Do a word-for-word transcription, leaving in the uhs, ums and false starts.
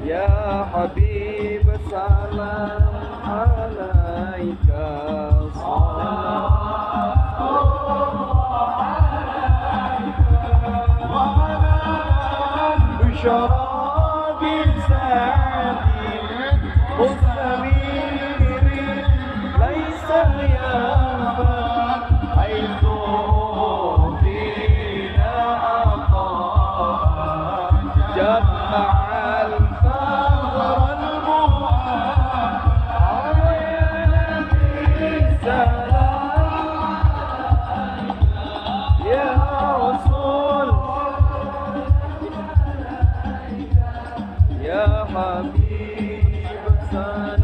Ya Habib salam alaika بشراب سعد مستمير ليس ينفع حيث فينا أقام جمع الفخر المعاد على نبي سلام يا رسول يا حبيب سلام